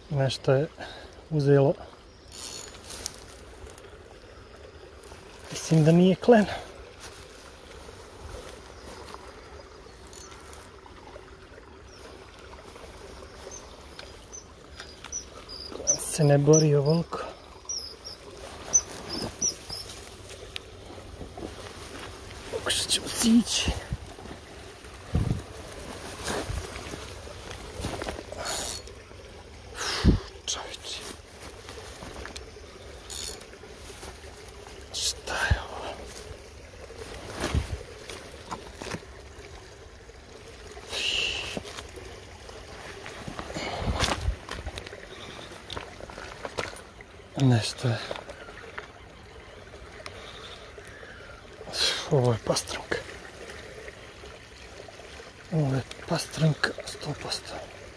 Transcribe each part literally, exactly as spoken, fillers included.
Nešto je uzelo. Mislim da nije klen. Klen se ne bori ovoliko. Pokušat ćemo sići. Nešto je. Ovo je pastranka. Ovo je pastranka sto posto.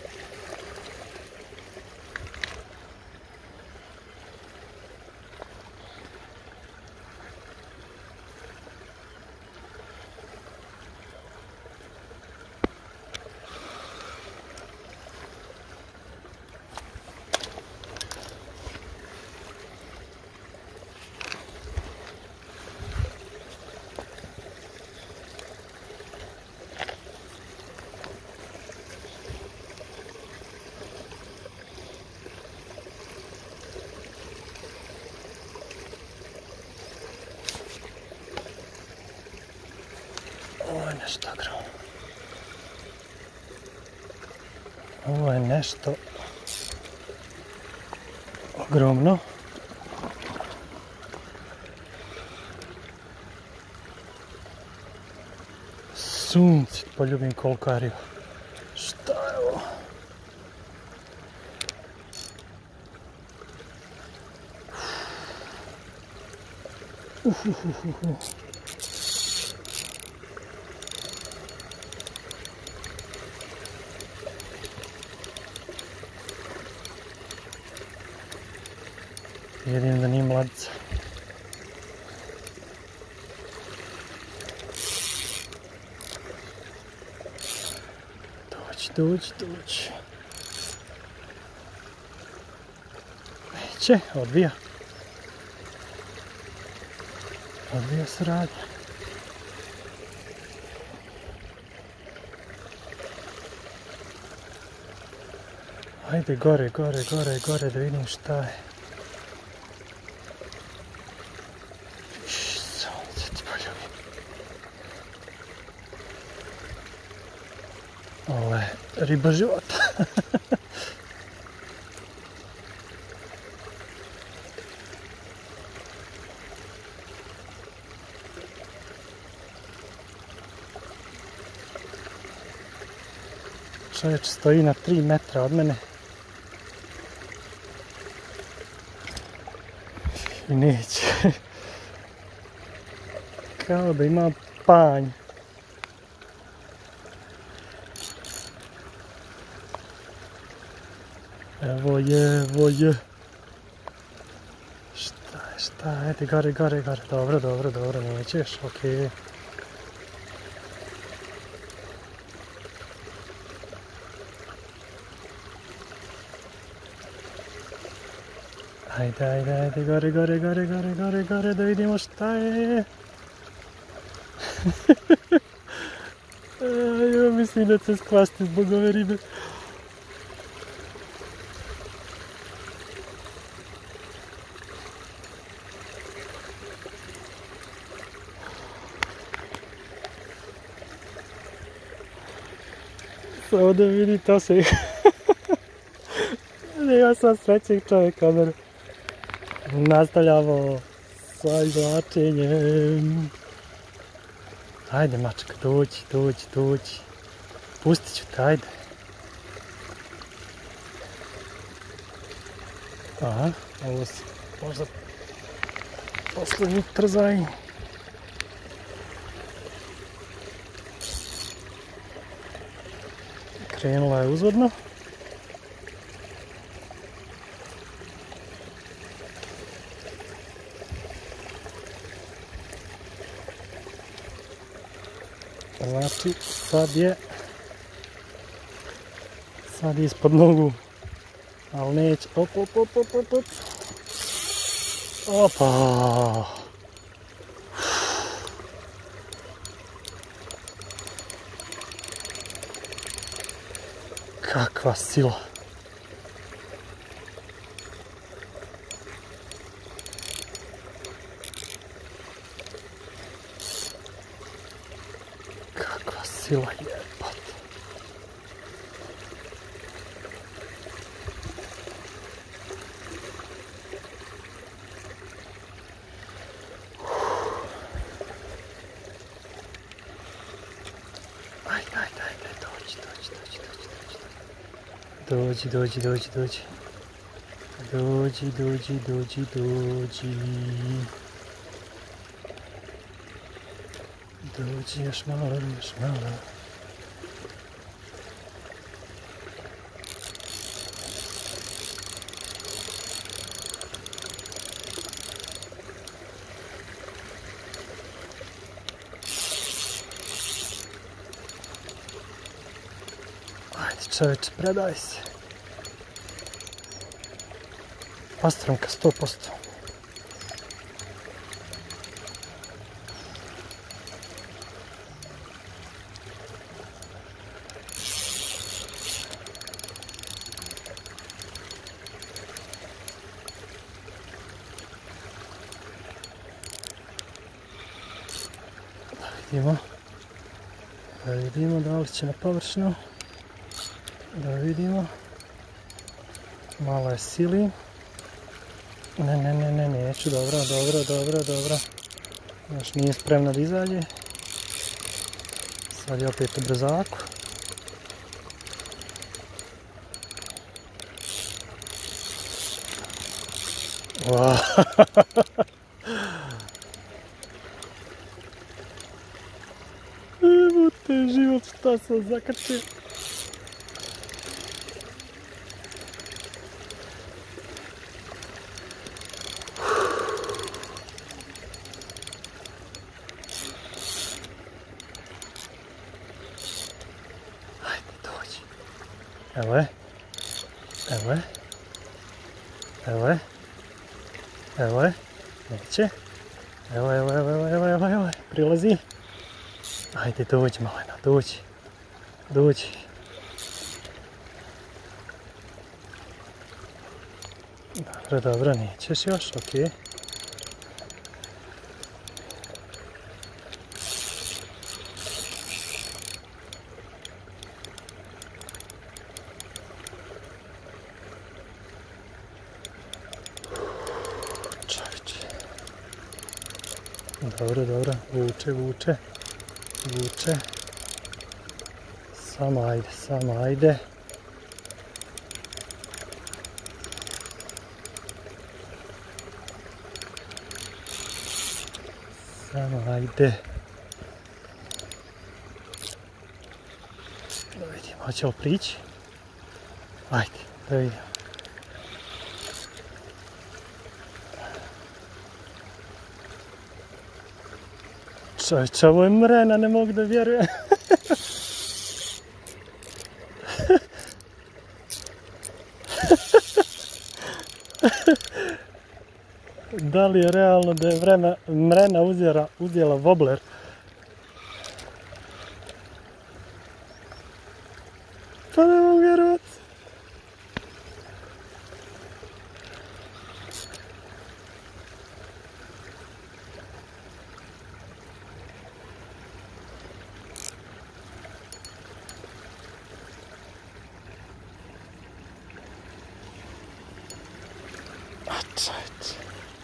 Ovo je nešto ogromno. Ovo je nešto ogromno. Sunce, poljubim kolkariju. Šta je ovo? Uf, uf, uf, uf. Vidim da nije mladica. Doći, doći, doći. Neće, odbija. Odbija se radnja. Ajde gore, gore, gore, gore da vidim šta je. Ovo je riba života. Čovječ stoji na tri metra od mene. I neće. Kao da ima panj. Evo je, evo je. Šta je, šta je, ajde, gore, gore, gore. Dobro, dobro, dobro, nećeš, okej. Ajde, ajde, ajde, gore, gore, gore, gore, gore, gore, da vidimo šta je. Ja mislim da se skvasti zbog ove ribe. Samo da vidi to se. Ja sam srećen čovjek kameru. Nastavljamo sa izvlačenjem. Ajde mačka, dođi, dođi, dođi. Pustit ću te, ajde. Aha, ovo se možda poslednji trzaj. Krenula je uzvodno. Znači, sad je sad je ispod nogu ali neće. Op, op, op, op, op, op. Opa! Kakva sila! Kakva sila jebat! Ajde, ajde, ajde, dođi, dođi, dođi, dođi, dođi, dođi, dođi, dođi, dođi, dođi, dođi, dođi, dođi, još malo, još malo. Ajde čovječe, predaj se. Pastranka, sto posto. Da vidimo. Da vidimo da li će na površinu. Da vidimo. Malo je sili. Ne, ne, ne, ne, neću. Dobro, dobro, dobro, dobro. Još nije spremna da izađe. Sad je opet u brzaku. Wow. Evo te život, šta sam zakačio. Evo je, evo je, evo je, evo je, neće, evo, evo, evo, evo, evo, evo, evo, prilazi. Ajde, dođi malena, dođi, dođi. Dobro, dobro, nećeš još, okej. Dobro, dobro, vuče, vuče, vuče. Samo ajde, samo ajde. Samo ajde. Da vidimo, hoće li prići? Ajde, da vidimo. Čovječe, ovo je mrena, ne mogu da vjerujem. Da li je realno da je vrena, mrena uzjela, uzjela wobler? Pa ne mogu vjerovati. Čovječe.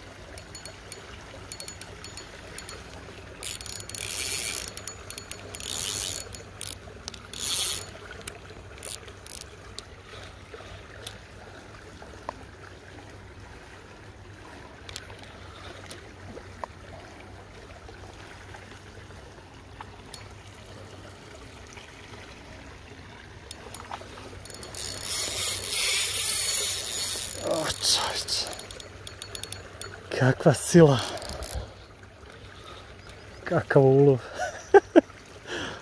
O, čovječe. Kakva sila. Kakav ulov.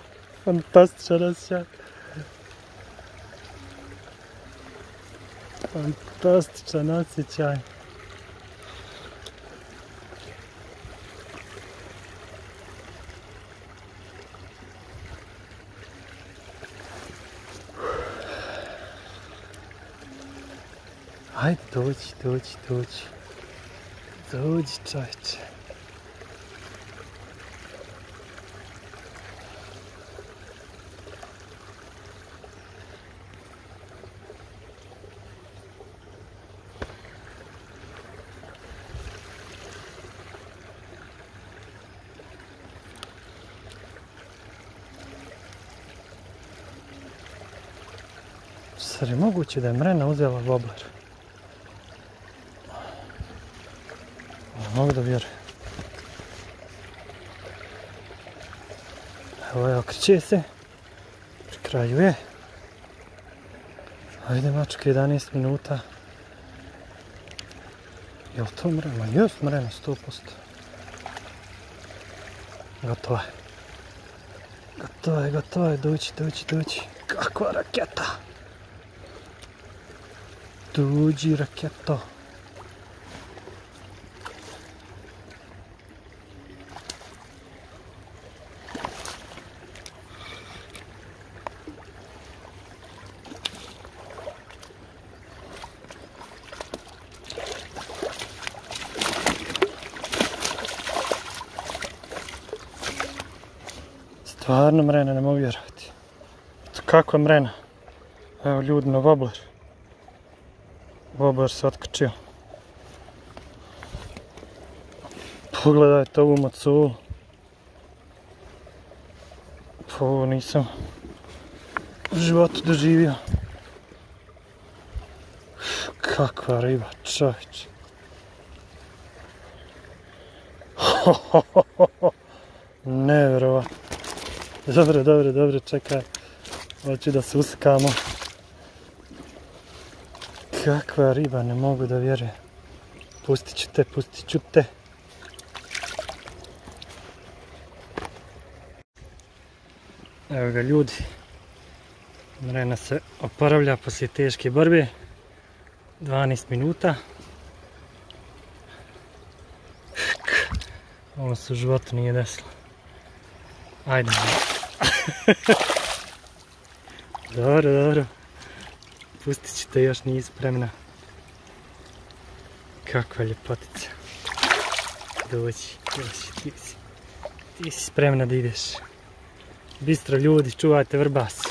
Fantastičan osjećaj. Fantastičan osjećaj. Ajde, dođi, dođi, dođi. Dođi, čovječe. Zar je moguće da je mrena uzela wobler? Ne mogu da vjerujem. Evo je, okreće se. Pri kraju je. Ajde mačka, jedanaest minuta. Je li to mrena? Jest mrena, sto posto. Gotovo je. Gotovo je, gotovo je, doći, doći, doći. Kakva raketa! Dođi, raketo. Stvarno mrena, ne mogu vjerovati. Kakva mrena. Evo ljudi na wobler. Wobler se otkačio. Pogledajte ovu maculu. Pa ovo nisam u životu doživio. Kakva riba, čovječ. Nevjerovatno. Dobro, dobro, dobro, čekaj. Hoću da se uskamo. Kakva riba, ne mogu da vjerujem. Pustit ću te, pustit ću te. Evo ga ljudi. Mrena se oporavlja poslije teške borbe. dvanaest minuta. Ovo se u životu nije desilo. Ajde. Dobro, dobro. Pustit ću te, još nije spremna. Kakva ljepotica. Dođi, dođi, ti si. Ti si spremna da ideš. Bistro ljudi, čuvajte vrbas.